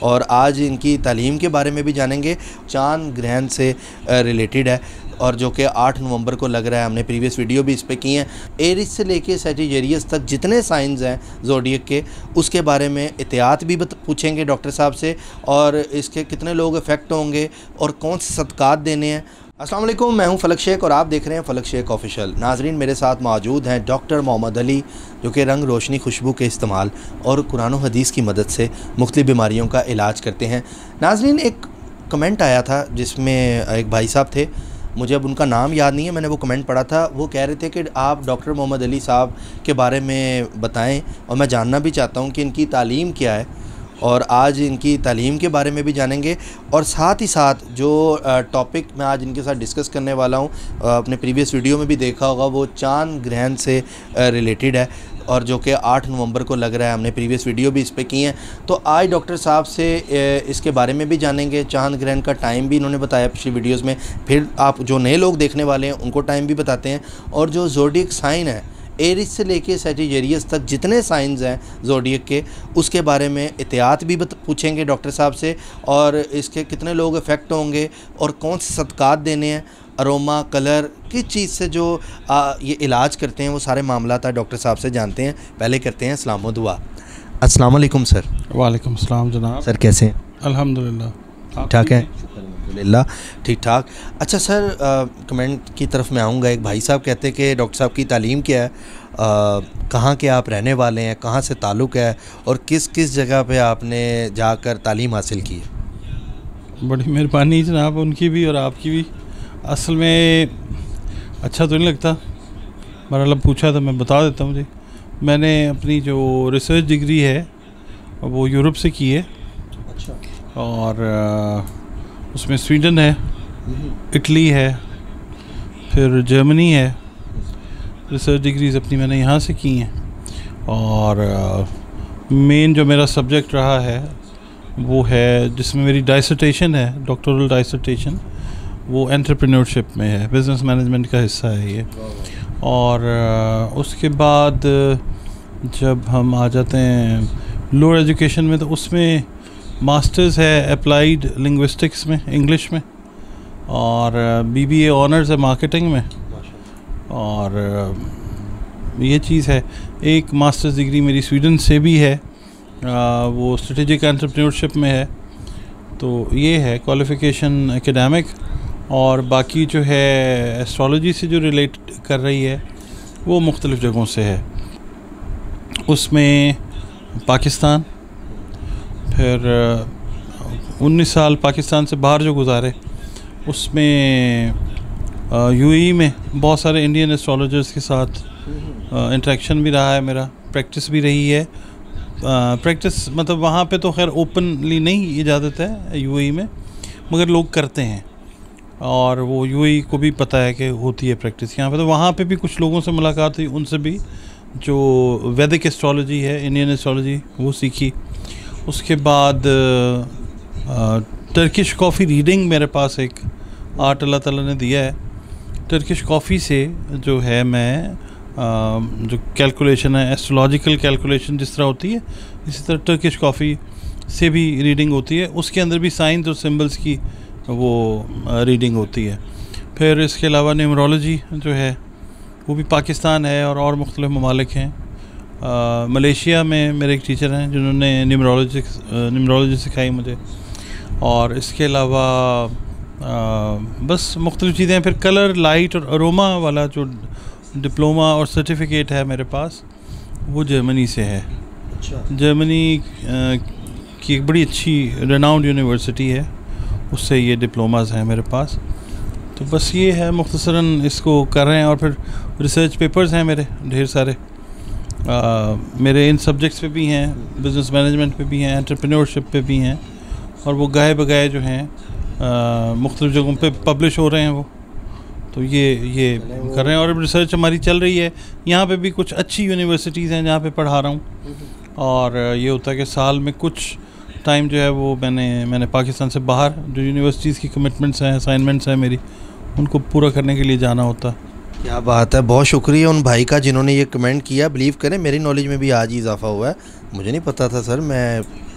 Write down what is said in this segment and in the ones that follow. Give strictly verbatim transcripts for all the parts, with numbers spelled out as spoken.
और आज इनकी तालीम के बारे में भी जानेंगे। चांद ग्रहण से रिलेटेड है और जो कि आठ नवंबर को लग रहा है। हमने प्रीवियस वीडियो भी इस पे की हैं। एरिस से लेके सैजिटेरियस तक जितने साइंस हैं ज़ोडिएक के, उसके बारे में एहतियात भी पूछेंगे डॉक्टर साहब से, और इसके कितने लोग इफ़ेक्ट होंगे और कौन से सदक़ात देने हैं। अस्सलाम वालेकुम, मैं हूं फलक शेख और आप देख रहे हैं फलक शेख ऑफिशियल। नाजरीन, मेरे साथ मौजूद हैं डॉक्टर मोहम्मद अली, जो कि रंग रोशनी खुशबू के इस्तेमाल और कुरान और हदीस की मदद से मुख्तलिफ़ बीमारियों का इलाज करते हैं। नाजरीन, एक कमेंट आया था जिसमें एक भाई साहब थे, मुझे अब उनका नाम याद नहीं है, मैंने वो कमेंट पढ़ा था। वो कह रहे थे कि आप डॉक्टर मोहम्मद अली साहब के बारे में बताएं, और मैं जानना भी चाहता हूं कि इनकी तालीम क्या है, और आज इनकी तालीम के बारे में भी जानेंगे। और साथ ही साथ जो टॉपिक मैं आज इनके साथ डिस्कस करने वाला हूं, अपने प्रीवियस वीडियो में भी देखा होगा, वो चांद ग्रहण से रिलेटेड है और जो कि आठ नवंबर को लग रहा है। हमने प्रीवियस वीडियो भी इस पे की हैं। तो आज डॉक्टर साहब से इसके बारे में भी जानेंगे। चांद ग्रहण का टाइम भी इन्होंने बताया पिछली वीडियोस में, फिर आप जो नए लोग देखने वाले हैं उनको टाइम भी बताते हैं। और जो ज़ोडिएक साइन है, एरिस से लेके सैजिटेरियस तक जितने साइंस हैं ज़ोडिएक के, उसके बारे में एहतियात भी पूछेंगे डॉक्टर साहब से, और इसके कितने लोग इफ़ेक्ट होंगे और कौन से सदक़ात देने हैं, अरोमा, कलर, किस चीज़ से जो आ, ये इलाज करते हैं, वो सारे मामला डॉक्टर साहब से जानते हैं। पहले करते हैं सलाम दुआ। अस्सलाम वालेकुम सर। वालेकुम सलाम जनाब। सर कैसे हैं? अल्हम्दुलिल्लाह ठीक ठाक हैं। अल्हम्दुलिल्लाह ठीक ठाक। अच्छा सर, आ, कमेंट की तरफ मैं आऊँगा। एक भाई साहब कहते हैं कि डॉक्टर साहब की तालीम क्या है, कहाँ के आप रहने वाले हैं, कहाँ से ताल्लुक़ है, और किस किस जगह पे आपने जाकर तालीम हासिल की है? बड़ी मेहरबानी जनाब, उनकी भी और आपकी भी। असल में अच्छा तो नहीं लगता, बहरहाल पूछा तो मैं बता देता हूँ जी। मैंने अपनी जो रिसर्च डिग्री है वो यूरोप से की है। अच्छा। और उसमें स्वीडन है, इटली है, फिर जर्मनी है। रिसर्च डिग्रीज अपनी मैंने यहाँ से की हैं। और मेन जो मेरा सब्जेक्ट रहा है वो है, जिसमें मेरी डाइसर्टेशन है, डॉक्टोरल डाइसर्टेशन, वो एंटरप्रेन्योरशिप में है, बिज़नेस मैनेजमेंट का हिस्सा है ये। और उसके बाद जब हम आ जाते हैं लोअर एजुकेशन में, तो उसमें मास्टर्स है अप्लाइड लिंग्विस्टिक्स में, इंग्लिश में, और बीबीए ऑनर्स है मार्केटिंग में। और ये चीज़ है। एक मास्टर्स डिग्री मेरी स्वीडन से भी है, आ, वो स्ट्रेटेजिक एंटरप्रेन्योरशिप में है। तो ये है क्वालिफ़िकेशन एकेडमिक। और बाकी जो है एस्ट्रोलॉजी से जो रिलेट कर रही है वो मुख्तलिफ़ जगहों से है। उसमें पाकिस्तान, फिर उन्नीस साल पाकिस्तान से बाहर जो गुजारे, उसमें यूएई में बहुत सारे इंडियन एस्ट्रोलॉजर्स के साथ इंटरेक्शन भी रहा है मेरा, प्रैक्टिस भी रही है। प्रैक्टिस मतलब वहाँ पे तो खैर ओपनली नहीं इजाज़त है यूएई में, मगर लोग करते हैं, और वो यूएई को भी पता है कि होती है प्रैक्टिस यहाँ पे। तो वहाँ पे भी कुछ लोगों से मुलाकात हुई, उनसे भी जो वैदिक एस्ट्रोलॉजी है, इंडियन एस्ट्रोलॉजी, वो सीखी। उसके बाद टर्किश कॉफ़ी रीडिंग मेरे पास एक आर्ट अल्लाह ताला ने दिया है। टर्किश कॉफ़ी से जो है मैं आ, जो कैलकुलेशन है, एस्ट्रोलॉजिकल कैलकुलेशन जिस तरह होती है, इसी तरह टर्किश कॉफ़ी से भी रीडिंग होती है। उसके अंदर भी साइंस और सिंबल्स की वो रीडिंग होती है। फिर इसके अलावा न्यूमरोलॉजी जो है वो भी पाकिस्तान है और और मुख्तलिफ़ ममालिक हैं। मलेशिया में मेरे एक टीचर हैं जिन्होंने न्यूमरोलॉजी न्यूमरोलॉजी सिखाई मुझे। और इसके अलावा बस मुख्तलिफ़ चीज़ें। फिर कलर, लाइट और अरोमा वाला जो डिप्लोमा और सर्टिफिकेट है मेरे पास, वो जर्मनी से है। अच्छा। जर्मनी की एक बड़ी अच्छी रेनाउंड यूनिवर्सिटी है, उससे ये डिप्लोमास हैं मेरे पास। तो बस ये है मुख्तसरन, इसको कर रहे हैं। और फिर रिसर्च पेपर्स हैं मेरे ढेर सारे, आ, मेरे इन सब्जेक्ट्स पे भी हैं, बिज़नेस मैनेजमेंट पे भी हैं, एंटरप्रेन्योरशिप पे भी हैं, और वो गाए बगाए जो हैं मुख्तलिफ़ जगहों पे पब्लिश हो रहे हैं वो। तो ये ये कर रहे हैं। और रिसर्च हमारी चल रही है। यहाँ पे भी कुछ अच्छी यूनिवर्सिटीज़ हैं जहाँ पे पढ़ा रहा हूँ। और ये होता है कि साल में कुछ टाइम जो है वो मैंने मैंने पाकिस्तान से बाहर जो यूनिवर्सिटीज़ की कमिटमेंट्स हैं, असाइनमेंट्स हैं मेरी, उनको पूरा करने के लिए जाना होता है। क्या बात है, बहुत शुक्रिया उन भाई का जिन्होंने ये कमेंट किया। बिलीव करें मेरी नॉलेज में भी आज ही इजाफा हुआ है, मुझे नहीं पता था सर। मैं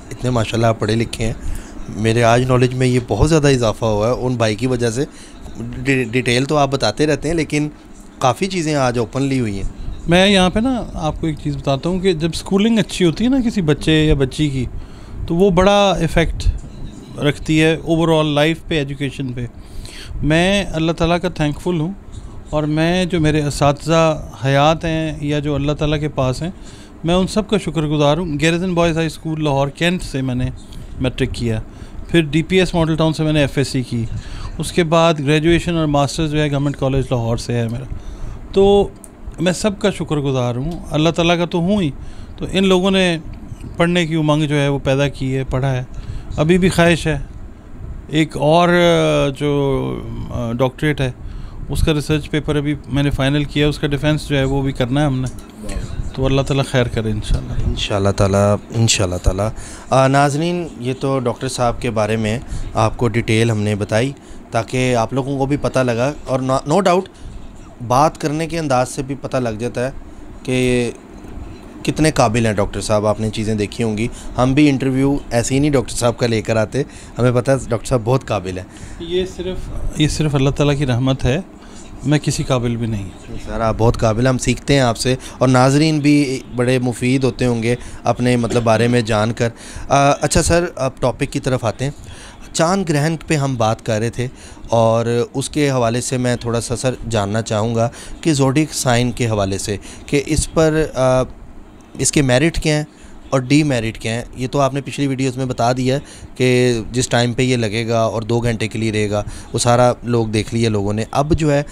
इतने माशाल्लाह आप पढ़े लिखे हैं, मेरे आज नॉलेज में ये बहुत ज़्यादा इजाफा हुआ है उन भाई की वजह से। डि, डिटेल तो आप बताते रहते हैं लेकिन काफ़ी चीज़ें आज ओपनली हुई हैं। मैं यहाँ पे ना आपको एक चीज़ बताता हूँ कि जब स्कूलिंग अच्छी होती है ना किसी बच्चे या बच्ची की, तो वो बड़ा इफ़ेक्ट रखती है ओवरऑल लाइफ पे, एजुकेशन पे। मैं अल्लाह ताला का थैंकफुल हूँ और मैं जो मेरे असातिज़ा हयात हैं या जो अल्लाह ताला के पास हैं, मैं उन सब का शुक्रगुज़ार हूँ। Garrison Boys High School Lahore cantt से मैंने मैट्रिक किया, फिर डीपीएस मॉडल टाउन से मैंने एफएससी की, उसके बाद ग्रेजुएशन और मास्टर्स जो है गवर्नमेंट कॉलेज लाहौर से है मेरा। तो मैं सब का शुक्रगुज़ार हूँ, अल्लाह ताला का तो हूँ ही, तो इन लोगों ने पढ़ने की उमंग जो है वो पैदा की है, पढ़ा है, अभी भी ख्वाहिश है। एक और जो डॉक्टरेट है उसका रिसर्च पेपर अभी मैंने फ़ाइनल किया, उसका डिफेंस जो है वो भी करना है हमने, तो अल्लाह ताला खैर करे इंशाल्लाह इंशाल्लाह ताला इंशाल्लाह ताला। नाज़रीन, ये तो डॉक्टर साहब के बारे में आपको डिटेल हमने बताई ताकि आप लोगों को भी पता लगा, और नो डाउट बात करने के अंदाज से भी पता लग जाता है कि कितने काबिल हैं डॉक्टर साहब। आपने चीज़ें देखी होंगी, हम भी इंटरव्यू ऐसे ही नहीं डॉक्टर साहब का लेकर आते, हमें पता है डॉक्टर साहब बहुत काबिल हैं। ये सिर्फ ये सिर्फ अल्लाह ताला की रहमत है, मैं किसी काबिल भी नहीं। सर आप बहुत काबिल, हम सीखते हैं आपसे, और नाजरीन भी बड़े मुफीद होते होंगे अपने मतलब बारे में जानकर। अच्छा सर, अब टॉपिक की तरफ आते हैं। चांद ग्रहण पे हम बात कर रहे थे और उसके हवाले से मैं थोड़ा सा सर जानना चाहूँगा कि ज़ोडिक साइन के हवाले से कि इस पर आ, इसके मेरिट क्या हैं और डी मेरिट क्या हैं। ये तो आपने पिछली वीडियोस में बता दिया है कि जिस टाइम पे ये लगेगा और दो घंटे के लिए रहेगा, वो सारा लोग देख लिया लोगों ने। अब जो है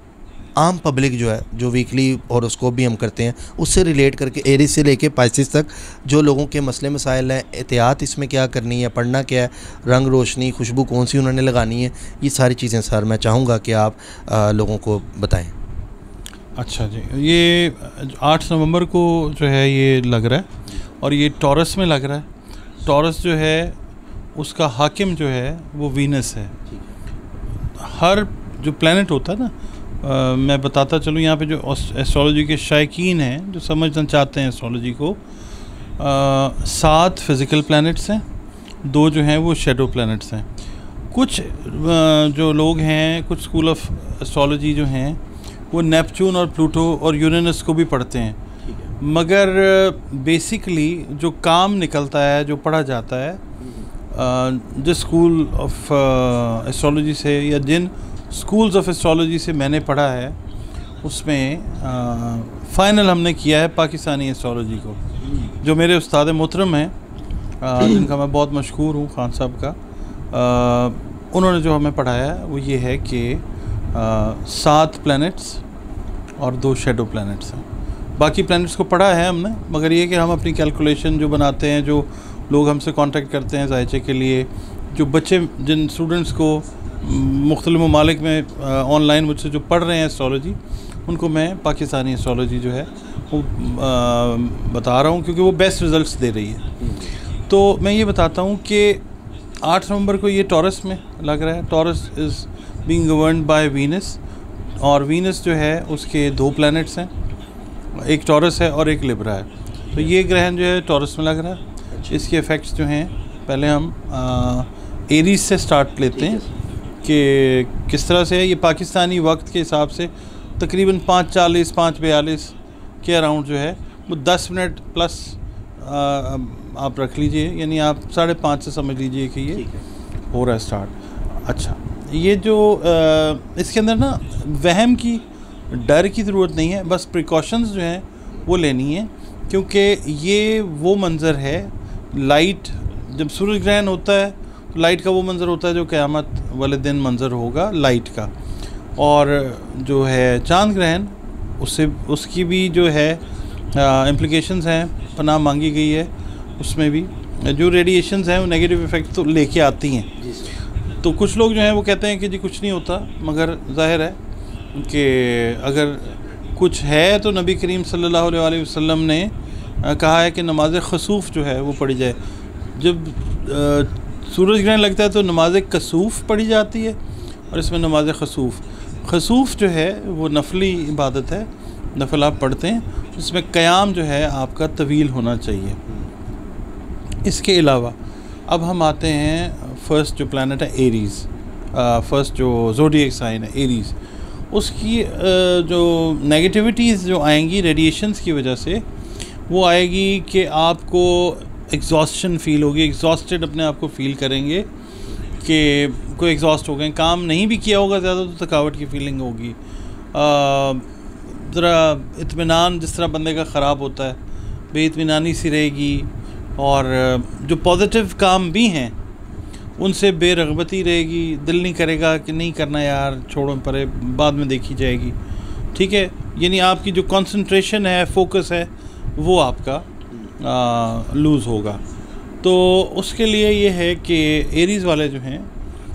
आम पब्लिक जो है, जो वीकली हॉरोस्कोप भी हम करते हैं, उससे रिलेट करके एरीज से लेके पाइसेस तक जो लोगों के मसले मसाइल हैं, एहतियात इसमें क्या करनी है, पढ़ना क्या है, रंग रोशनी, खुशबू कौन सी उन्होंने लगानी है, ये सारी चीज़ें सर मैं चाहूँगा कि आप आ, लोगों को बताएं। अच्छा जी, ये आठ नवंबर को जो है ये लग रहा है और ये टॉरस में लग रहा है। टॉरस जो है उसका हाकिम जो है वो वीनस है। हर जो प्लैनेट होता है ना, आ, मैं बताता चलूँ यहाँ पे जो एस्ट्रोलॉजी के शायकीन हैं जो समझना चाहते हैं एस्ट्रोलॉजी को, आ, सात फिज़िकल प्लैनेट्स हैं, दो जो हैं वो शेडो प्लैनेट्स हैं। कुछ आ, जो लोग हैं, कुछ स्कूल ऑफ एस्ट्रोलॉजी जो हैं वो नेपच्यून और प्लूटो और यूरेनस को भी पढ़ते हैं, मगर बेसिकली जो काम निकलता है, जो पढ़ा जाता है जिस स्कूल ऑफ एस्ट्रोलॉजी से या जिन स्कूल्स ऑफ एस्ट्रोलॉजी से मैंने पढ़ा है, उसमें फ़ाइनल हमने किया है पाकिस्तानी एस्ट्रोलॉजी को। जो मेरे उस्ताद मोहतरम हैं, जिनका मैं बहुत मशहूर हूँ, खान साहब का, आ, उन्होंने जो हमें पढ़ाया है वो ये है कि सात प्लैनेट्स और दो शेडो प्लैनेट्स हैं। बाकी प्लैनेट्स को पढ़ा है हमने, मगर ये कि हम अपनी कैलकुलेशन जो बनाते हैं, जो लोग हमसे कांटेक्ट करते हैं जायचे के लिए, जो बच्चे जिन स्टूडेंट्स को मुख्तलिफ ममालिक में ऑनलाइन मुझसे जो पढ़ रहे हैं एस्ट्रोलॉजी, उनको मैं पाकिस्तानी एस्ट्रोलॉजी जो है वो आ, बता रहा हूँ क्योंकि वो बेस्ट रिज़ल्ट्स दे रही है। तो मैं ये बताता हूँ कि आठ नवंबर को ये टॉरस में लग रहा है। Taurus is being governed by Venus, और वीनस जो है उसके दो प्लैनेट्स हैं, एक टॉरस है और एक लिब्रा है। तो ये ग्रहण जो है टॉरस में लग रहा है। इसके इफ़ेक्ट्स जो हैं, पहले हम एरीज से स्टार्ट लेते हैं कि किस तरह से है। ये पाकिस्तानी वक्त के हिसाब से तकरीबन पाँच चालीस पाँच बयालीस के अराउंड जो है वो दस मिनट प्लस आ, आप रख लीजिए, यानी आप साढ़े पाँच से समझ लीजिए कि ये हो रहा है स्टार्ट। अच्छा, ये जो आ, इसके अंदर ना वहम की, डर की ज़रूरत नहीं है, बस प्रिकॉशंस जो हैं वो लेनी है, क्योंकि ये वो मंज़र है, लाइट जब सूरज ग्रहण होता है तो लाइट का वो मंज़र होता है जो क़यामत वाले दिन मंज़र होगा लाइट का। और जो है चांद ग्रहण, उससे उसकी भी जो है इम्प्लिकेशंस हैं, पनाह मांगी गई है, उसमें भी जो रेडिएशंस हैं वो नेगेटिव इफ़ेक्ट तो लेके आती हैं। तो कुछ लोग जो हैं वो कहते हैं कि जी कुछ नहीं होता, मगर ज़ाहिर है कि अगर कुछ है तो नबी करीम सल्लल्लाहु अलैहि वसल्लम ने कहा है कि नमाज खसूफ़ जो है वो पढ़ी जाए। जब सूरज ग्रहण लगता है तो नमाज कसूफ़ पढ़ी जाती है, और इसमें नमाज खसूफ़ खसूफ़ जो है वो नफली इबादत है, नफल आप पढ़ते हैं, इसमें क़याम जो है आपका तवील होना चाहिए। इसके अलावा अब हम आते हैं फर्स्ट जो प्लैनेट है एरीज़, फर्स्ट जो ज़ोडिएक साइन है एरीज़, उसकी uh, जो नेगेटिविटीज़ जो आएंगी रेडिएशंस की वजह से, वो आएगी कि आपको एग्जॉस्शन फील होगी, एग्जॉस्टेड अपने आप को फील करेंगे कि कोई एग्जॉस्ट हो गए, काम नहीं भी किया होगा ज़्यादा तो थकावट की फीलिंग होगी, ज़रा इत्मीनान जिस तरह बंदे का ख़राब होता है, बेइत्मीनानी सी रहेगी, और जो पॉजिटिव काम भी हैं उनसे बेरग़बती रहेगी, दिल नहीं करेगा कि नहीं करना यार, छोड़ो परे, बाद में देखी जाएगी, ठीक है। यानी आपकी जो कंसंट्रेशन है, फोकस है, वो आपका लूज़ होगा। तो उसके लिए ये है कि एरीज़ वाले जो हैं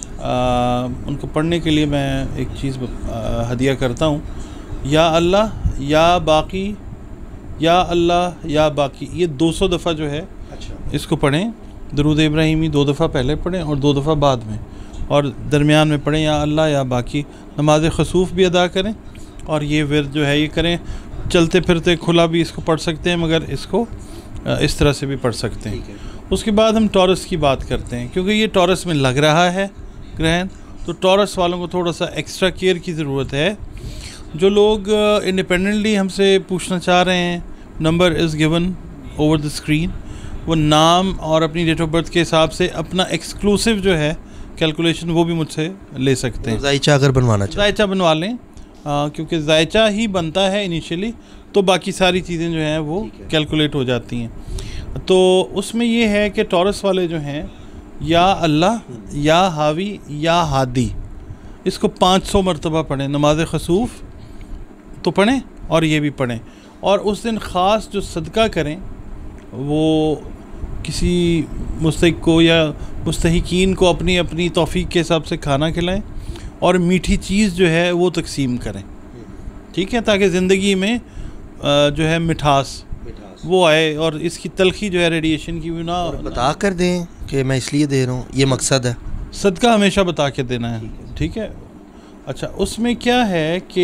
उनको पढ़ने के लिए मैं एक चीज़ हदिया करता हूँ, या अल्लाह या बाकी, या अल्लाह या बाकी, ये दो सौ दफ़ा जो है अच्छा। इसको पढ़ें, दरूद इब्राहिमी दो दफ़ा पहले पढ़ें और दो दफ़ा बाद में, और दरमियान में पढ़ें या अल्लाह या बाकी। नमाज खसूफ़ भी अदा करें और ये विर्द जो है ये करें। चलते फिरते खुला भी इसको पढ़ सकते हैं, मगर इसको इस तरह से भी पढ़ सकते हैं। उसके बाद हम टॉरस की बात करते हैं, क्योंकि ये टॉरस में लग रहा है ग्रहण, तो टॉरस वालों को थोड़ा सा एक्स्ट्रा केयर की ज़रूरत है। जो लोग इंडिपेंडेंटली हमसे पूछना चाह रहे हैं, number is given over the screen, वो नाम और अपनी डेट ऑफ बर्थ के हिसाब से अपना एक्सक्लूसिव जो है कैलकुलेशन वो भी मुझसे ले सकते हैं। जायचा अगर बनवाना चाहिए, जायचा बनवा लें, आ, क्योंकि जायचा ही बनता है इनिशियली, तो बाकी सारी चीज़ें जो हैं वो कैलकुलेट हो जाती हैं। तो उसमें ये है कि टॉरस वाले जो हैं, या अल्लाह या हावी या हादी, इसको पाँच सौ मरतबा पढ़ें। नमाज खसूफ़ तो पढ़ें और ये भी पढ़ें, और उस दिन ख़ास जो सदका करें वो किसी मुस्तहिक को या मुस्तहिकीन को अपनी अपनी तौफ़ीक के हिसाब से खाना खिलाएं, और मीठी चीज़ जो है वो तकसीम करें, ठीक है, ताकि ज़िंदगी में जो है मिठास वो आए, और इसकी तलखी जो है रेडिएशन की भी ना बता कर दें कि मैं इसलिए दे रहा हूँ, ये मकसद है। सदका हमेशा बता के देना है, ठीक है। अच्छा, उसमें क्या है कि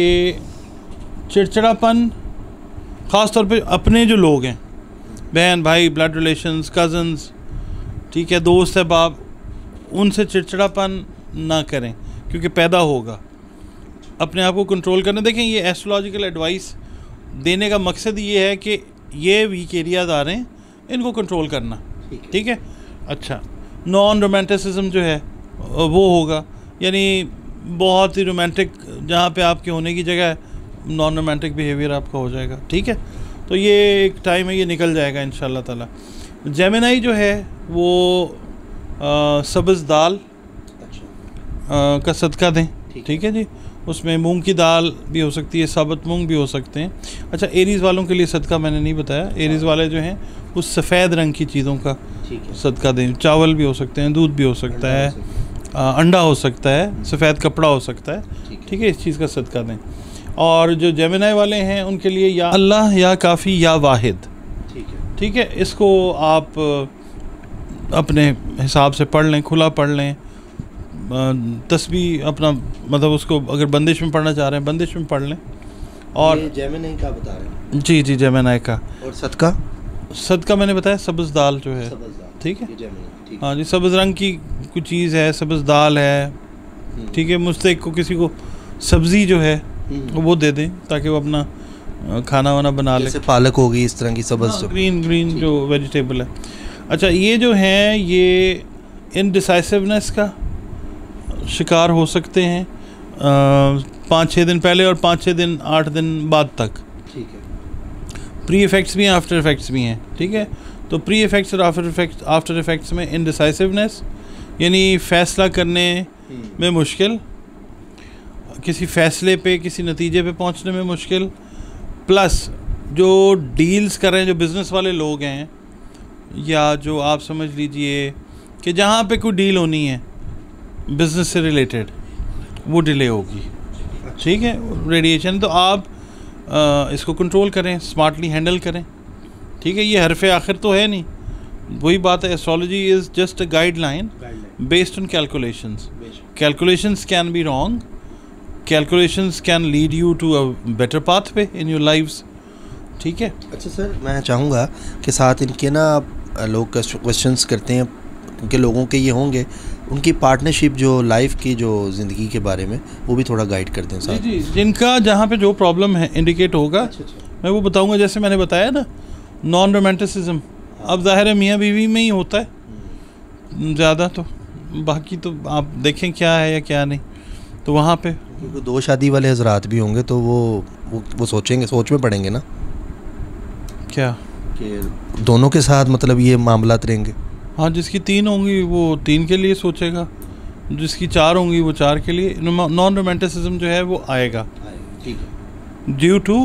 चिड़चिड़ापन ख़ास तौर पे अपने जो लोग हैं, बहन भाई, ब्लड रिलेशंस, कज़न्स, ठीक है, दोस्त है बाप, उनसे चिड़चिड़ापन ना करें, क्योंकि पैदा होगा। अपने आप को कंट्रोल करना। देखें, ये एस्ट्रोलॉजिकल एडवाइस देने का मकसद ये है कि ये वीक एरियाज आ रहे हैं, इनको कंट्रोल करना, ठीक है। अच्छा, नॉन रोमांटिसिज्म जो है वो होगा, यानी बहुत ही रोमांटिक जहाँ पे आपके होने की जगह है, नॉन रोमांटिक बिहेवियर आपका हो जाएगा, ठीक है। तो ये एक टाइम है, ये निकल जाएगा इंशाल्लाह ताला। जेमिनाई जो है वो आ, सब्ज़ दाल आ, का सदका दें, ठीक है जी। उसमें मूंग की दाल भी हो सकती है, साबुत मूंग भी हो सकते हैं। अच्छा, एरीज़ वालों के लिए सदका मैंने नहीं बताया। एरीज़ वाले जो हैं उस सफ़ेद रंग की चीज़ों का सदका दें। चावल भी हो सकते हैं, दूध भी हो सकता है, आ, अंडा हो सकता है, सफ़ेद कपड़ा हो सकता है, ठीक है, इस चीज़ का सदका दें। और जो जेमिनाई वाले हैं उनके लिए या अल्लाह या काफ़ी या वाहिद, ठीक है, इसको आप अपने हिसाब से पढ़ लें, खुला पढ़ लें। तस्बीह अपना मतलब उसको अगर बंदिश में पढ़ना चाह रहे हैं बंदिश में पढ़ लें। और जेमिनाई का बता रहे हैं? जी जी, जेमिनाई का। और सदका? सदका मैंने बताया सब्ज़ दाल जो है, ठीक है, हाँ जी, सब्ज़ रंग की कुछ चीज़ है, सब्ज़ दाल है, ठीक है। मुस्तहिक को किसी को सब्ज़ी जो है वो दे दें ताकि वो अपना खाना वाना बना ले, जैसे पालक होगी, इस तरह की सब्ज़, ग्रीन ग्रीन जो वेजिटेबल है। अच्छा, ये जो हैं ये इनडिसाइसिवनेस का शिकार हो सकते हैं पाँच छः दिन पहले और पाँच छः दिन आठ दिन बाद तक, ठीक है। प्री इफ़ेक्ट्स भी हैं, आफ्टर इफ़ेक्ट्स भी हैं, ठीक है। तो प्री इफ़ेक्ट्स और आफ्टर इफ़ेक्ट्स आफ्टर इफ़ेक्ट्स में इनडिसाइसिवनेस, यानी फ़ैसला करने में मुश्किल, किसी फ़ैसले पे किसी नतीजे पे पहुंचने में मुश्किल, प्लस जो डील्स कर रहे हैं, जो बिज़नेस वाले लोग हैं, या जो आप समझ लीजिए कि जहाँ पे कोई डील होनी है बिज़नेस से रिलेटेड, वो डिले होगी, ठीक है। रेडिएशन तो आप आ, इसको कंट्रोल करें, स्मार्टली हैंडल करें, ठीक है। ये हरफ आखिर तो है नहीं, वही बात है, astrology is just a guideline based on calculations. Calculations can be wrong, calculations can lead you to a better pathway in your lives, ठीक है। अच्छा सर, मैं चाहूँगा कि साथ इनके ना लोग क्वेश्चंस करते हैं क्योंकि लोगों के ये होंगे, उनकी पार्टनरशिप जो लाइफ की जो ज़िंदगी के बारे में वो भी थोड़ा गाइड करते हैं साथ। जी, जिनका जहाँ पे जो प्रॉब्लम है इंडिकेट होगा, अच्छा, अच्छा। मैं वो बताऊंगा। जैसे मैंने बताया ना, नॉन रोमांटिसिज्म, अब ज़ाहिर है मियाँ बीवी में ही होता है ज़्यादा, तो बाकी तो आप देखें क्या है या क्या नहीं। तो वहाँ पे दो शादी वाले हजरात भी होंगे तो वो वो, वो सोचेंगे, सोच में पड़ेंगे ना क्या कि दोनों के साथ मतलब ये मामलात रहेंगे। हाँ, जिसकी तीन होंगी वो तीन के लिए सोचेगा, जिसकी चार होंगी वो चार के लिए। नॉन रोमांटिसिज्म जो है वो आएगा ड्यू टू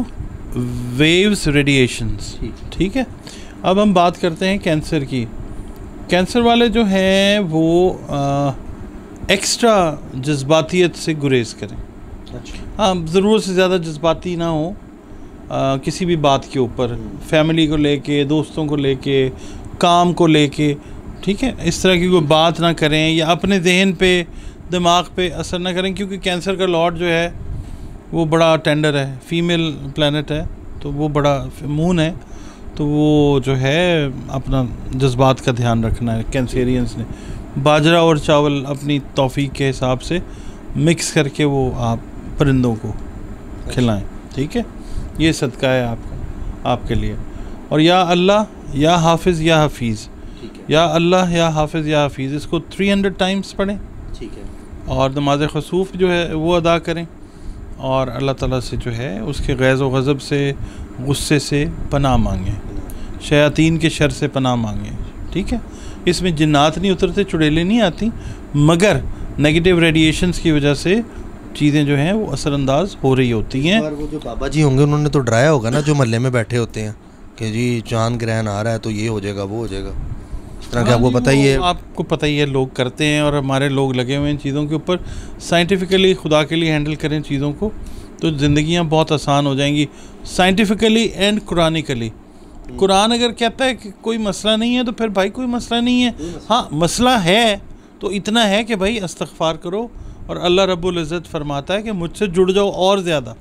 वेव्स रेडिएशंस। ठीक है, अब हम बात करते हैं कैंसर की। कैंसर वाले जो हैं वो आ, एक्स्ट्रा जज्बातियत से गुरेज करें। अच्छा। हाँ, ज़रूरत से ज़्यादा जज्बाती ना हो आ, किसी भी बात के ऊपर, फैमिली को लेके, दोस्तों को लेके, काम को लेके। ठीक है, इस तरह की कोई बात ना करें या अपने जहन पे, दिमाग पे असर ना करें, क्योंकि कैंसर का लॉर्ड जो है वो बड़ा टेंडर है, फीमेल प्लैनेट है, तो वो बड़ा मून है, तो वो जो है अपना जज्बात का ध्यान रखना है। कैंसेरियंस ने बाजरा और चावल अपनी तौफीक के हिसाब से मिक्स करके वो आप परिंदों को खिलाएं। ठीक है, ये सदका है आपका, आपके लिए। और या अल्लाह या हाफिज़ या हफीज़, या अल्लाह या हाफिज़ या हफीज़, इसको थ्री हंड्रेड टाइम्स पढ़ें। ठीक है, और नमाज खसूफ जो है वो अदा करें, और अल्लाह ताला से जो है उसके गैज़ व गज़ब से, गुस्से से पनाह मांगें, शयातीन के शर से पनाह मांगें। ठीक है, इसमें जिन्नात नहीं उतरते, चुड़ैलें नहीं आती, मगर नेगेटिव रेडिएशंस की वजह से चीज़ें जो हैं वो असरअंदाज हो रही होती हैं। और वो जो बाबा जी होंगे उन्होंने तो डराया होगा ना, जो महल्ले में बैठे होते हैं कि जी चांद ग्रहण आ रहा है तो ये हो जाएगा, वो हो जाएगा, इस तरह के आपको पता ही है। आपको पता ही है, लोग करते हैं, और हमारे लोग लगे हुए हैं इन चीज़ों के ऊपर। साइंटिफिकली खुदा के लिए हैंडल करें चीज़ों को, तो ज़िंदगियाँ बहुत आसान हो जाएंगी, साइंटिफिकली एंड कुरानिकली। कुरान अगर कहता है कि कोई मसला नहीं है, तो फिर भाई कोई मसला नहीं है। हाँ, मसला है तो इतना है कि भाई इस्तग़फ़ार करो, और अल्लाह रब्बुल इज़्ज़त फरमाता है कि मुझसे जुड़ जाओ और ज़्यादा।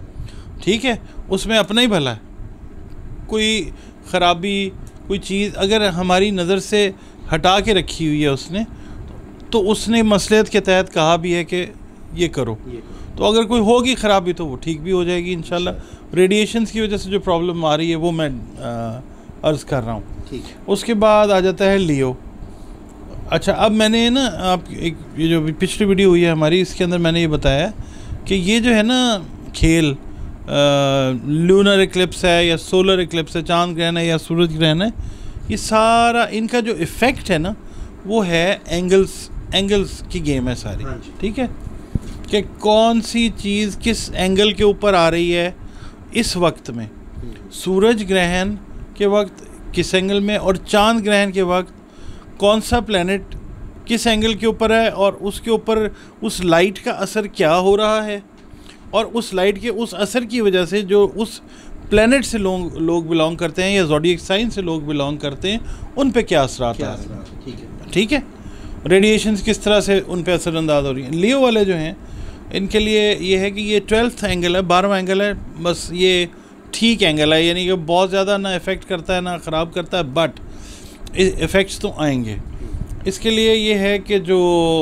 ठीक है, उसमें अपना ही भला है। कोई ख़राबी, कोई चीज़ अगर हमारी नज़र से हटा के रखी हुई है उसने, तो उसने मसलहत के तहत कहा भी है कि ये करो, तो अगर कोई होगी ख़राबी तो वो ठीक भी हो जाएगी इंशाल्लाह। रेडिएशंस की वजह से जो प्रॉब्लम आ रही है वो मैं अर्ज़ कर रहा हूँ। उसके बाद आ जाता है लियो। अच्छा, अब मैंने ना आप एक ये जो पिछली वीडियो हुई है हमारी, इसके अंदर मैंने ये बताया कि ये जो है ना खेल, लूनर इक्लिप्स है या सोलर इक्लिप्स है, चांद ग्रहण है या सूरज ग्रहण है, ये सारा इनका जो इफ़ेक्ट है ना वो है एंगल्स एंगल्स की गेम है सारी। ठीक है, कि कौन सी चीज़ किस एंगल के ऊपर आ रही है इस वक्त में, सूरज ग्रहण के वक्त किस एंगल में, और चांद ग्रहण के वक्त कौन सा प्लैनेट किस एंगल के ऊपर है, और उसके ऊपर उस लाइट का असर क्या हो रहा है, और उस लाइट के उस असर की वजह से जो उस प्लैनेट से लोग लोग बिलोंग करते हैं या ज़ोडिएक साइन से लोग बिलोंग करते हैं, उन पे क्या असरात आ रहे हैं। ठीक है, ठीक है, रेडिएशंस किस तरह से उन पे असरअंदाज हो रही हैं। लियो वाले जो हैं इनके लिए ये है कि ये ट्वेल्थ एंगल है, बारहवां एंगल है, बस ये ठीक एंगल है, यानी कि बहुत ज़्यादा ना इफ़ेक्ट करता है ना ख़राब करता है, बट इफ़ेक्ट्स तो आएंगे। इसके लिए ये है कि जो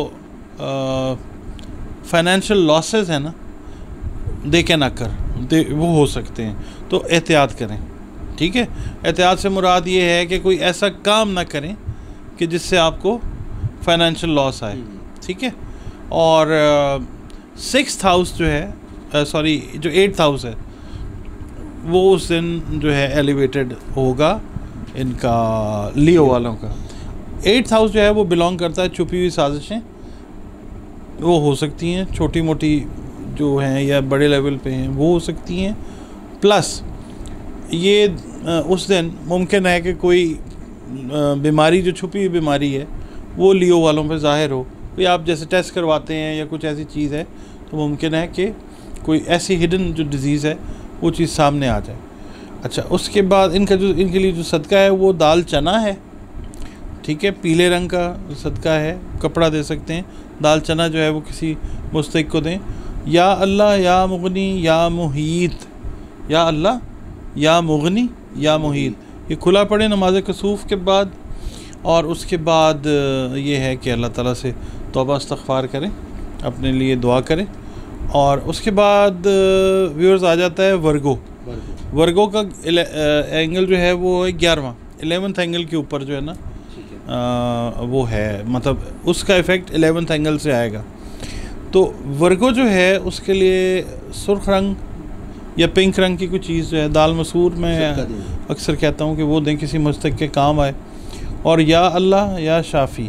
फाइनेंशियल लॉसेस हैं ना, दे कैन अकर, दे वो हो सकते हैं, तो एहतियात करें। ठीक है, एहतियात से मुराद ये है कि कोई ऐसा काम ना करें कि जिससे आपको फाइनेंशियल लॉस आए। ठीक है, और सिक्स्थ हाउस जो है, सॉरी जो एट्थ हाउस है, वो उस दिन जो है एलिवेटेड होगा इनका, लियो वालों का। एट्थ हाउस जो है वो बिलोंग करता है छुपी हुई साजिशें, वो हो सकती हैं, छोटी मोटी जो हैं या बड़े लेवल पे हैं वो हो सकती हैं। प्लस ये उस दिन मुमकिन है कि कोई बीमारी जो छुपी हुई बीमारी है वो लियो वालों पे ज़ाहिर हो, कोई आप जैसे टेस्ट करवाते हैं या कुछ ऐसी चीज़ है, तो मुमकिन है कि कोई ऐसी हिडन जो डिज़ीज़ है वो चीज़ सामने आ जाए। अच्छा, उसके बाद इनका जो इनके लिए जो सदका है वो दाल चना है। ठीक है, पीले रंग का सदका है, कपड़ा दे सकते हैं। दाल चना जो है वो किसी मुस्तहिक को दें। या अल्लाह या मुगनी या मुहीत, या अल्लाह या मुगनी या मुहीत, ये खुला पड़े नमाज कसूफ़ के बाद। और उसके बाद ये है कि अल्लाह ताला से तौबा इस्तग़फ़ार करें, अपने लिए दुआ करें। और उसके बाद व्यूअर्स आ जाता है वर्गो। वर्गो का एंगल जो है वो है ग्यारहवां, एलेवंथ एंगल के ऊपर जो है ना आ, वो है, मतलब उसका इफ़ेक्ट एलेवंथ एंगल से आएगा। तो वर्गो जो है उसके लिए सुर्ख रंग या पिंक रंग की कोई चीज़ जो है, दाल मसूर में अक्सर कहता हूँ कि वो दें, किसी मुस्तक के काम आए। और या अल्लाह या शाफ़ी,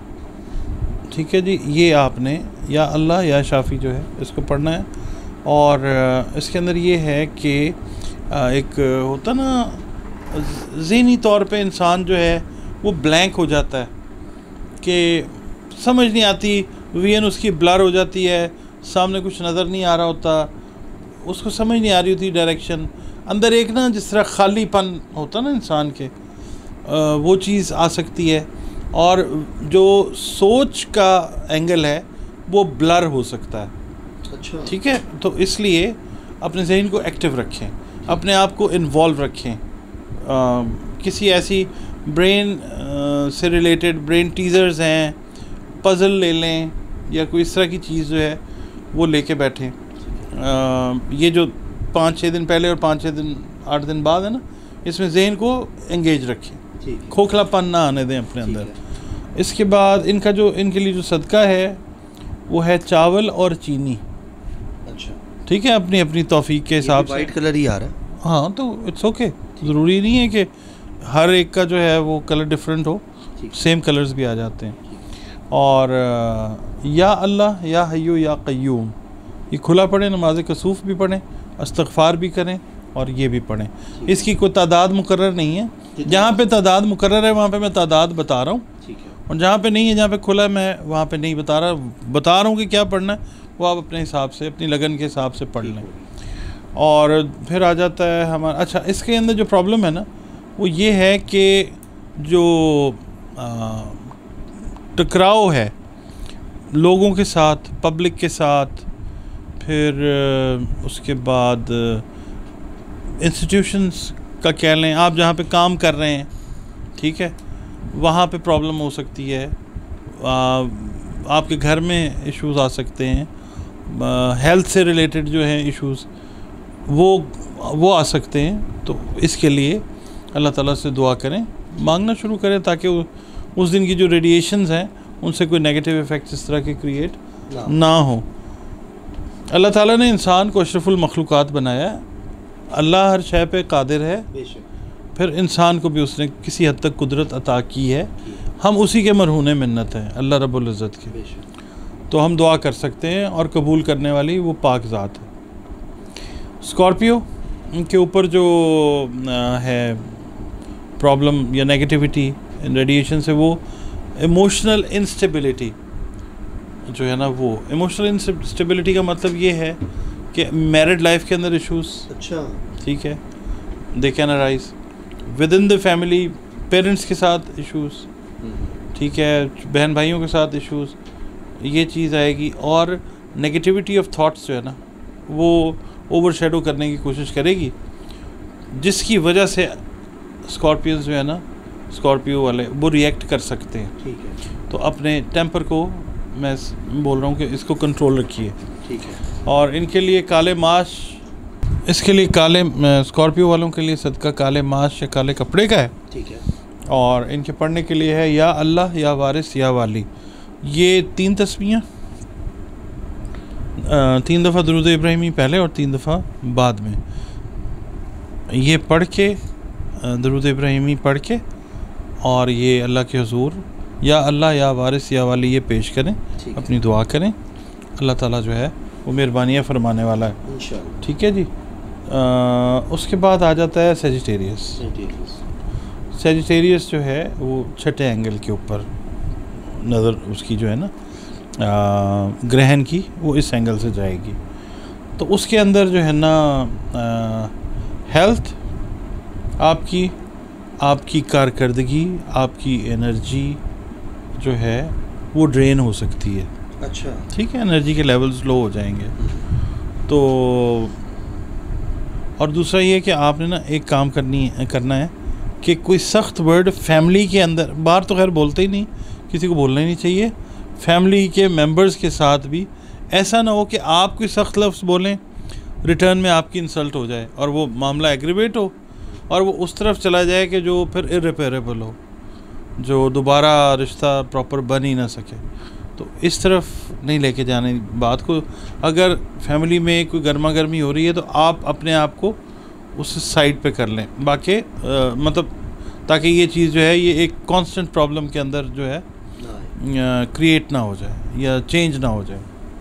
ठीक है जी, ये आपने या अल्लाह या शाफ़ी जो है इसको पढ़ना है। और इसके अंदर ये है कि एक होता ना ज़हनी तौर पे इंसान जो है वो ब्लैंक हो जाता है कि समझ नहीं आती, विजन उसकी ब्लर हो जाती है, सामने कुछ नज़र नहीं आ रहा होता, उसको समझ नहीं आ रही होती डायरेक्शन, अंदर एक ना जिस तरह खालीपन होता ना इंसान के, वो चीज़ आ सकती है। और जो सोच का एंगल है वो ब्लर हो सकता है। अच्छा, ठीक है। तो इसलिए अपने ज़हन को एक्टिव रखें, अपने आप को इन्वॉल्व रखें। आ, किसी ऐसी ब्रेन से रिलेटेड ब्रेन टीज़र्स हैं, पज़ल ले लें या कोई इस तरह की चीज़ जो है वो लेके बैठें। आ, ये जो पाँच छः दिन पहले और पाँच छः दिन आठ दिन बाद है ना, इसमें ज़हन को एंगेज रखें, खोखलापन ना आने दें अपने अंदर। इसके बाद इनका जो इनके लिए जो सदका है वो है चावल और चीनी। अच्छा, ठीक है, अपनी अपनी तौफीक के हिसाब से। वाइट कलर ही आ रहा है। हाँ, तो इट्स ओके, ज़रूरी नहीं है कि हर एक का जो है वो कलर डिफरेंट हो, सेम कलर्स भी आ जाते हैं। और या अल्लाह या हय्यू या क़य्यूम, ये खुला पढ़ें, नमाज कसूफ़ भी पढ़ें, इस्तग़फ़ार भी करें और ये भी पढ़ें। इसकी कोई तादाद मुकर्रर नहीं है, जहाँ पे तादाद मुकर्रर है वहाँ पे मैं तादाद बता रहा हूँ, और जहाँ पे नहीं है, जहाँ पे खुला है, मैं वहाँ पे नहीं बता रहा बता रहा हूँ कि क्या पढ़ना है, वो आप अपने हिसाब से, अपनी लगन के हिसाब से पढ़ लें। और फिर आ जाता है हमारा, अच्छा, इसके अंदर जो प्रॉब्लम है ना वो ये है कि जो टकराव है लोगों के साथ, पब्लिक के साथ, फिर उसके बाद इंस्टीट्यूशंस का कह लें, आप जहाँ पे काम कर रहे हैं, ठीक है, वहाँ पे प्रॉब्लम हो सकती है। आ, आपके घर में इश्यूज़ आ सकते हैं, हेल्थ से रिलेटेड जो हैं इश्यूज़ वो वो आ सकते हैं। तो इसके लिए अल्लाह ताला से दुआ करें, मांगना शुरू करें, ताकि उस दिन की जो रेडिएशंस हैं उनसे कोई नेगेटिव इफ़ेक्ट्स इस तरह के क्रिएट ना, ना हो। अल्लाह ताला ने इंसान को अशरफुल मखलूक़ात बनाया है, अल्लाह हर शय पे कादिर है, फिर इंसान को भी उसने किसी हद तक कुदरत अता की है, हम उसी के मरहूने मिन्नत हैं अल्लाह रब्बुल इज़्ज़त के। तो हम दुआ कर सकते हैं और कबूल करने वाली वो पाक ज़ात है। स्कॉर्पियो के ऊपर जो है प्रॉब्लम या नेगेटिविटी इन रेडिएशन से, वो इमोशनल इंस्टेबिलिटी जो है ना, वो इमोशनल इंस्टेबिलिटी का मतलब ये है कि मैरिड लाइफ के अंदर इश्यूज़, अच्छा, ठीक है, they can arise within the family, parents के साथ इश्यूज़, ठीक है, बहन भाइयों के साथ इश्यूज़, ये चीज़ आएगी। और नेगेटिविटी ऑफ थॉट्स जो है ना वो ओवरशैडो करने की कोशिश करेगी, जिसकी वजह से स्कॉर्पियंस जो है ना, स्कॉर्पियो वाले, वो रिएक्ट कर सकते हैं, ठीक है। तो अपने टेम्पर को मैं बोल रहा हूँ कि इसको कंट्रोल रखिए, ठीक है। और इनके लिए काले माश, इसके लिए काले स्कॉर्पियो वालों के लिए सदका काले माश या काले कपड़े का है, ठीक है। और इनके पढ़ने के लिए है या अल्लाह या वारिस या वाली, ये तीन तस्बीहां, तीन दफ़ा दुरूद इब्राहिमी पहले और तीन दफ़ा बाद में, ये पढ़ के दुरूद इब्राहिमी पढ़ के और ये अल्लाह के हुजूर या अल्लाह या वारिस या वाली ये पेश करें, अपनी दुआ करें, अल्लाह ताला जो है वो मेहरबानियाँ फरमाने वाला है, ठीक है जी। आ, उसके बाद आ जाता है सेजिटेरियस। सेजिटेरियस जो है वो छठे एंगल के ऊपर नज़र उसकी जो है ना ग्रहण की, वो इस एंगल से जाएगी। तो उसके अंदर जो है ना हेल्थ, आपकी आपकी कारकर्दगी, आपकी एनर्जी जो है वो ड्रेन हो सकती है, अच्छा, ठीक है, एनर्जी के लेवल्स लो हो जाएंगे। तो और दूसरा ये कि आपने ना एक काम करनी करना है कि कोई सख्त वर्ड फैमिली के अंदर, बाहर तो खैर बोलते ही नहीं, किसी को बोलना ही नहीं चाहिए, फैमिली के मेंबर्स के साथ भी ऐसा ना हो कि आप कोई सख्त लफ्ज़ बोलें, रिटर्न में आपकी इंसल्ट हो जाए और वो मामला एग्रीवेट हो और वो उस तरफ चला जाए कि जो फिर इररिपेरेबल हो, जो दोबारा रिश्ता प्रॉपर बन ही ना सके। तो इस तरफ नहीं लेके जाने बात को। अगर फैमिली में कोई गर्मा गर्मी हो रही है तो आप अपने आप को उस साइड पे कर लें, बाकी आ, मतलब ताकि ये चीज़ जो है ये एक कांस्टेंट प्रॉब्लम के अंदर जो है क्रिएट ना हो जाए या चेंज ना हो जाए।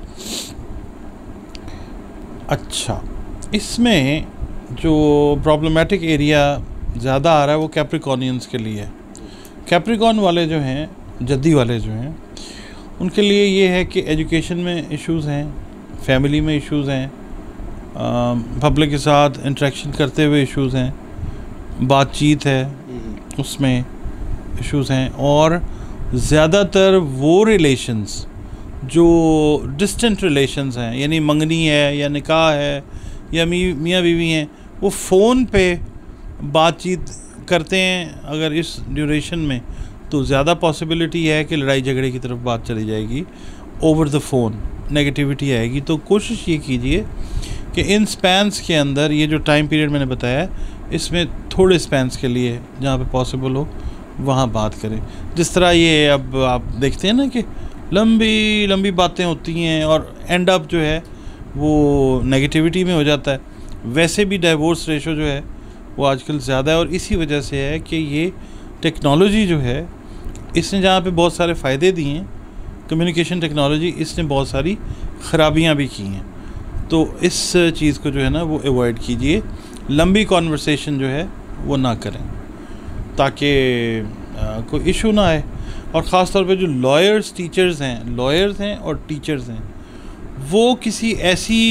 अच्छा, इसमें जो प्रॉब्लमेटिक एरिया ज़्यादा आ रहा है वो कैप्रिकॉनियंस के लिए है। कैप्रिकॉन वाले जो हैं, जद्दी वाले जो हैं, उनके लिए ये है कि एजुकेशन में इश्यूज़ हैं, फैमिली में इश्यूज़ हैं, पब्लिक के साथ इंटरेक्शन करते हुए इश्यूज़ हैं, बातचीत है उसमें इश्यूज़ हैं, और ज़्यादातर वो रिलेशंस जो डिस्टेंट रिलेशंस हैं, यानी मंगनी है या निकाह है या मी मियाँ बीवी हैं, वो फ़ोन पे बातचीत करते हैं। अगर इस ड्यूरेशन में तो ज़्यादा पॉसिबिलिटी है कि लड़ाई झगड़े की तरफ बात चली जाएगी, ओवर द फ़ोन नेगेटिविटी आएगी। तो कोशिश ये कीजिए कि इन स्पैन्स के अंदर, ये जो टाइम पीरियड मैंने बताया, इसमें थोड़े स्पैन्स के लिए जहाँ पे पॉसिबल हो वहाँ बात करें। जिस तरह ये अब आप देखते हैं ना कि लंबी लंबी बातें होती हैं और एंड अप जो है वो नेगेटिविटी में हो जाता है, वैसे भी डाइवोर्स रेशो जो है वो आजकल ज़्यादा है। और इसी वजह से है कि ये टेक्नोलॉजी जो है, इसने जहाँ पे बहुत सारे फ़ायदे दिए हैं, कम्युनिकेशन टेक्नोलॉजी, इसने बहुत सारी ख़राबियाँ भी की हैं। तो इस चीज़ को जो है ना वो अवॉइड कीजिए, लंबी कॉन्वर्सेशन जो है वो ना करें ताकि कोई इशू ना आए। और ख़ास तौर पे जो लॉयर्स टीचर्स हैं, लॉयर्स हैं और टीचर्स हैं, वो किसी ऐसी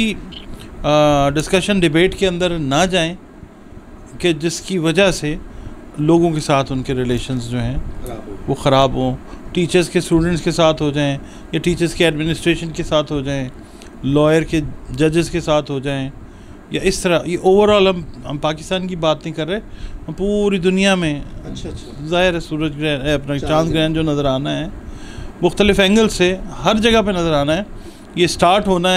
डिस्कशन डिबेट के अंदर ना जाएं कि जिसकी वजह से लोगों के साथ उनके रिलेशंस जो हैं वो ख़राब हों, टीचर्स के स्टूडेंट्स के साथ हो जाएं या टीचर्स के एडमिनिस्ट्रेशन के साथ हो जाएं, लॉयर के जजेस के साथ हो जाएं, या इस तरह। ये ओवरऑल हम हम पाकिस्तान की बात नहीं कर रहे, हम पूरी दुनिया में। अच्छा अच्छा ज़ाहिर है सूरज ग्रहण, अपना चांद ग्रहण जो नज़र आना है मुख्तलिफ़ एंगल से, हर जगह पे नज़र आना है। ये स्टार्ट होना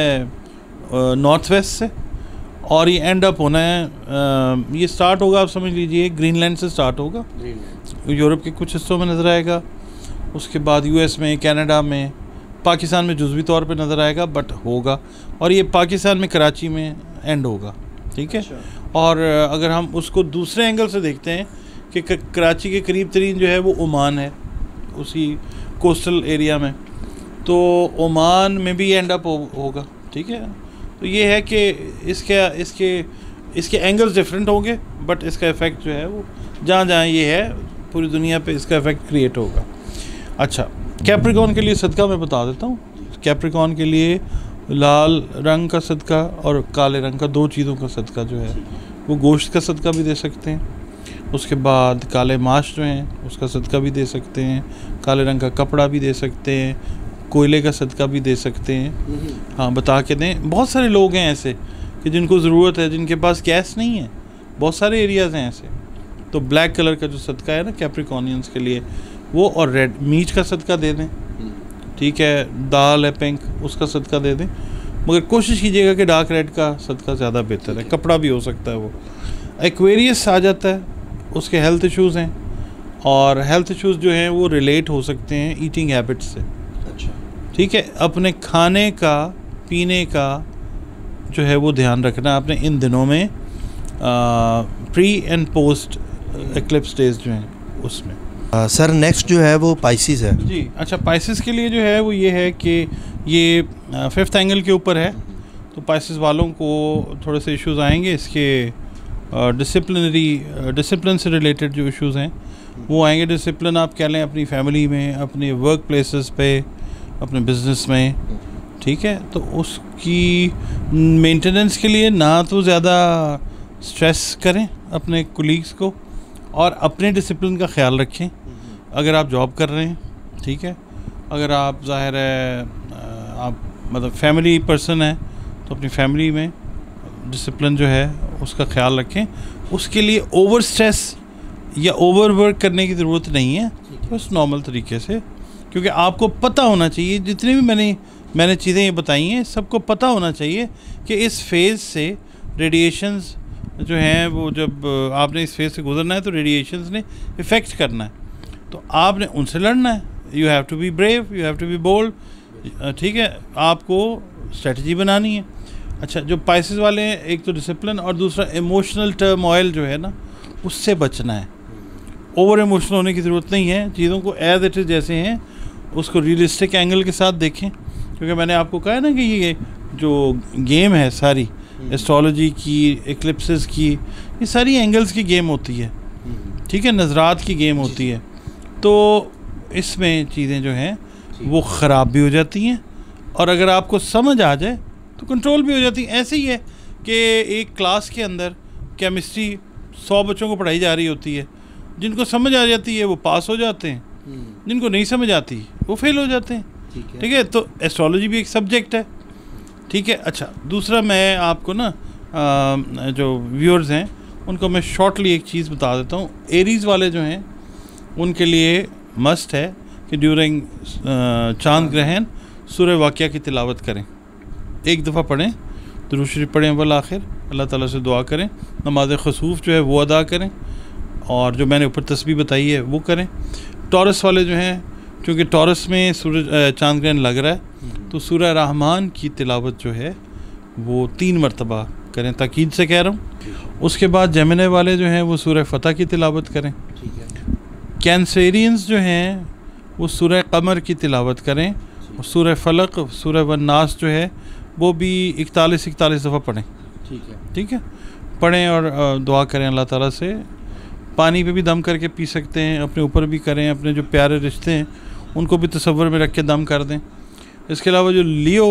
है नॉर्थ वेस्ट से और ये एंड अप होना है, आ, ये स्टार्ट होगा, आप समझ लीजिए ग्रीनलैंड से स्टार्ट होगा, यूरोप के कुछ हिस्सों में नज़र आएगा, उसके बाद यूएस में, कनाडा में, पाकिस्तान में जुज़वी तौर पे नज़र आएगा बट होगा, और ये पाकिस्तान में कराची में एंड होगा। ठीक है। अच्छा। और अगर हम उसको दूसरे एंगल से देखते हैं कि कराची के करीब तरीन जो है वो ओमान है, उसी कोस्टल एरिया में, तो ओमान में भी एंड अप हो, होगा। ठीक है। तो ये है कि इसके इसके इसके एंगल्स डिफरेंट होंगे बट इसका इफ़ेक्ट जो है वो जहाँ जहाँ ये है पूरी दुनिया पे इसका इफ़ेक्ट क्रिएट होगा। अच्छा, कैप्रिकॉन के लिए सदका मैं बता देता हूँ। कैप्रिकॉन के लिए लाल रंग का सदका और काले रंग का, दो चीज़ों का सदका जो है वो गोश्त का सदका भी दे सकते हैं, उसके बाद काले माश जो हैं उसका सदका भी दे सकते हैं, काले रंग का कपड़ा भी दे सकते हैं, कोयले का सदका भी दे सकते हैं। हाँ, बता के दें। बहुत सारे लोग हैं ऐसे कि जिनको ज़रूरत है, जिनके पास गैस नहीं है, बहुत सारे एरियाज़ हैं ऐसे। तो ब्लैक कलर का जो सदका है ना कैप्रिकॉनियंस के लिए, वो, और रेड मीट का सदका दे दें। ठीक है। दाल है पिंक, उसका सदका दे दें, मगर कोशिश कीजिएगा कि डार्क रेड का सदका ज़्यादा बेहतर है। कपड़ा भी हो सकता है। वो एक्वेरियस आ जाता है, उसके हेल्थ इश्यूज़ हैं, और हेल्थ इश्यूज़ जो हैं वो रिलेट हो सकते हैं ईटिंग हैबिट्स से। अच्छा। ठीक है। अपने खाने का, पीने का जो है वो ध्यान रखना आपने इन दिनों में, pre and post eclipse days जो हैं उसमें। आ, सर नेक्स्ट जो है वो पाइसिस है जी। अच्छा, पाइसिस के लिए जो है वो ये है कि ये फिफ्थ एंगल के ऊपर है, तो पाइसिस वालों को थोड़े से इश्यूज़ आएंगे। इसके डिसिप्लिनरी डिसिप्लिन से रिलेटेड जो इश्यूज़ हैं वो आएंगे। डिसिप्लिन आप कह लें अपनी फैमिली में, अपने वर्क प्लेसेस पे, अपने बिज़नेस में। ठीक है। तो उसकी मेंटेनेंस के लिए ना तो ज़्यादा स्ट्रेस करें अपने कोलीग्स को, और अपने डिसिप्लिन का ख्याल रखें। अगर आप जॉब कर रहे हैं, ठीक है, अगर आप ज़ाहिर है आप मतलब फैमिली पर्सन हैं, तो अपनी फैमिली में डिसिप्लिन जो है उसका ख्याल रखें। उसके लिए ओवर स्ट्रेस या ओवर वर्क करने की ज़रूरत नहीं है, बस नॉर्मल तरीके से, क्योंकि आपको पता होना चाहिए, जितने भी मैंने मैंने चीज़ें ये बताई हैं सबको पता होना चाहिए कि इस फेज़ से रेडिएशंस जो हैं वो जब आपने इस फेज़ से गुजरना है तो रेडिएशंस ने इफ़ेक्ट करना है, तो आपने उनसे लड़ना है। You have to be brave, you have to be bold, ठीक है, आपको स्ट्रेटजी बनानी है। अच्छा, जो पाइसेस वाले हैं, एक तो डिसिप्लिन और दूसरा इमोशनल टर्मोइल जो है ना उससे बचना है। ओवर इमोशनल होने की ज़रूरत नहीं है, चीज़ों को एज इट इज़ जैसे हैं उसको रियलिस्टिक एंगल के साथ देखें, क्योंकि मैंने आपको कहा ना कि ये जो गेम है सारी एस्ट्रोलॉजी की, एक्लिप्सेस की, ये सारी एंगल्स की गेम होती है, ठीक है, नज़रात की गेम होती है, तो इसमें चीज़ें जो हैं वो ख़राब भी हो जाती हैं और अगर आपको समझ आ जाए तो कंट्रोल भी हो जाती है। ऐसे ही है कि एक क्लास के अंदर केमिस्ट्री सौ बच्चों को पढ़ाई जा रही होती है, जिनको समझ आ जाती है वो पास हो जाते हैं, जिनको नहीं समझ आती वो फेल हो जाते हैं, ठीक है। तो एस्ट्रोलॉजी भी एक सब्जेक्ट है, ठीक है। अच्छा, दूसरा मैं आपको ना आ, जो व्यूअर्स हैं उनको मैं शॉर्टली एक चीज़ बता देता हूँ। एरीज़ वाले जो हैं उनके लिए मस्ट है कि ड्यूरिंग चांद ग्रहण सूरह वाक़िया की तिलावत करें, एक दफ़ा पढ़ें, दुरूद शरीफ पढ़ें अव्वल आखिर, अल्लाह ताला से दुआ करें, नमाज खसूफ जो है वो अदा करें और जो मैंने ऊपर तस्बीह बताई है वो करें। टॉरस वाले जो हैं, क्योंकि टॉरस में सूरज चांद ग्रहण लग रहा है तो सूरह रहमान की तिलावत जो है वो तीन मरतबा करें, ताकीद से कह रहा हूँ। उसके बाद जेमिनी वाले जो हैं वो सूरह फतह की तिलावत करें। कैंसेरियंस जो हैं वो सूरह कमर की तिलावत करें और सूरह फलक, सूरह वन्नास जो है वो भी इकतालीस इकतालीस दफ़ा पढ़ें, ठीक है, ठीक है, पढ़ें और दुआ करें अल्लाह ताला से। पानी पे भी दम करके पी सकते हैं, अपने ऊपर भी करें, अपने जो प्यारे रिश्ते हैं उनको भी तसव्वुर में रख के दम कर दें। इसके अलावा जो लियो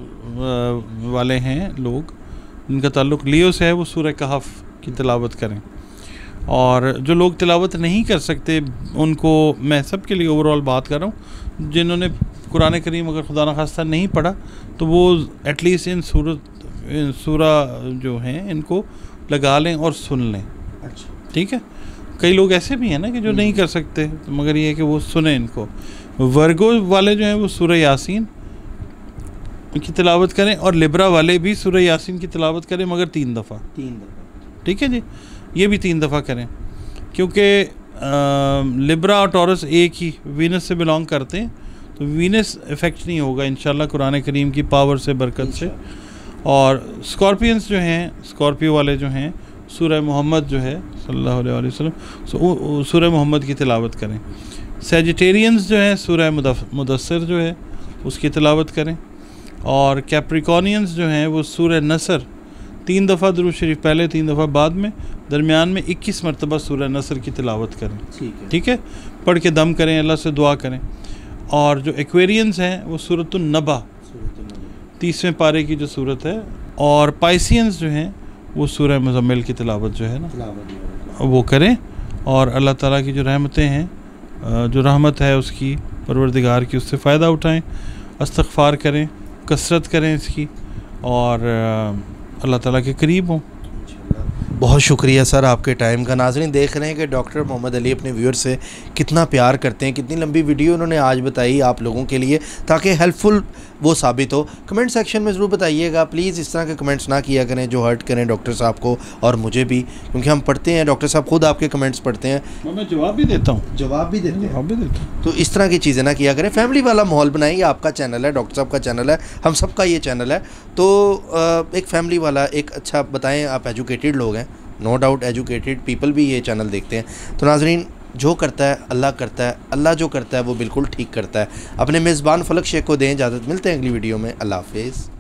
वाले हैं लोग, जिनका ताल्लुक़ लियो से है, वो सूरह कहफ की तिलावत करें। और जो लोग तिलावत नहीं कर सकते उनको, मैं सब के लिए ओवरऑल बात कर रहा हूँ, जिन्होंने कुरान करीम अगर खुदा न खास्ता नहीं पढ़ा तो वो एटलीस्ट इन सूरत इन सूरा जो हैं इनको लगा लें और सुन लें। अच्छा, ठीक है। कई लोग ऐसे भी हैं ना कि जो नहीं कर सकते, तो मगर ये है कि वो सुने इनको। वर्गो वाले जो हैं वो सूरह यासीन की तिलावत करें और लिब्रा वाले भी सूरह यासीन की तिलावत करें, मगर तीन दफ़ा तीन दफ़ा ठीक है जी, ये भी तीन दफ़ा करें, क्योंकि लिब्रा और टॉरस एक ही वीनस से बिलोंग करते हैं, तो वीनस इफ़ेक्ट नहीं होगा इंशाल्लाह कुरान करीम की पावर से, बरकत से। और स्कॉर्पियंस जो हैं, स्कॉर्पियो वाले जो हैं, सूरह मोहम्मद जो है सल्लल्लाहु अलैहि वसल्लम, सूरह मोहम्मद की तिलावत करें। सेजिटेरियंस जो हैं सूरह मुदस्सिर जो है उसकी तिलावत करें। और कैप्रिकॉनियंस जो हैं वो सूरह नसर तीन दफ़ा दुरूद शरीफ पहले, तीन दफ़ा बाद में, दरमियान में इक्कीस मरतबा सूरह नसर की तिलावत करें, ठीक है, ठीक है, पढ़ के दम करें, अल्लाह से दुआ करें। और जो एक्वेरियंस हैं वो सूरतुन नबा तीसवें पारे की जो सूरत है, और पाइसियंस जो हैं वो सूरह मुज़म्मिल की तिलावत जो है ना वो करें। और अल्लाह ताला की जो रहमतें हैं, जो रहमत है उसकी, परवरदिगार की, उससे फ़ायदा उठाएं, इस्तग़फ़ार करें, कसरत करें इसकी, और अल्लाह ताला के करीब हों। बहुत शुक्रिया सर आपके टाइम का। नाज़रीन देख रहे हैं कि डॉक्टर मोहम्मद अली अपने व्यूअर से कितना प्यार करते हैं, कितनी लंबी वीडियो उन्होंने आज बताई आप लोगों के लिए ताकि हेल्पफुल वो साबित हो। कमेंट सेक्शन में ज़रूर बताइएगा, प्लीज़ इस तरह के कमेंट्स ना किया करें जो हर्ट करें डॉक्टर साहब को और मुझे भी, क्योंकि हम पढ़ते हैं, डॉक्टर साहब खुद आपके कमेंट्स पढ़ते हैं, मैं जवाब भी देता हूँ जवाब भी देते हैं जवाब भी देता हूँ तो इस तरह की चीज़ें ना किया करें। फैमिली वाला माहौल बनाइए, आपका चैनल है, डॉक्टर साहब का चैनल है, हम सब का ये चैनल है, तो एक फैमिली वाला एक अच्छा बताएँ। आप एजुकेटेड लोग हैं, नो डाउट एजुकेटेड पीपल भी ये चैनल देखते हैं। तो नाज़रीन जो करता है अल्लाह करता है, अल्लाह जो करता है वो बिल्कुल ठीक करता है। अपने मेज़बान फलक शेख को दें इजाज़त, मिलते हैं अगली वीडियो में, अल्लाह हाफ़िज़।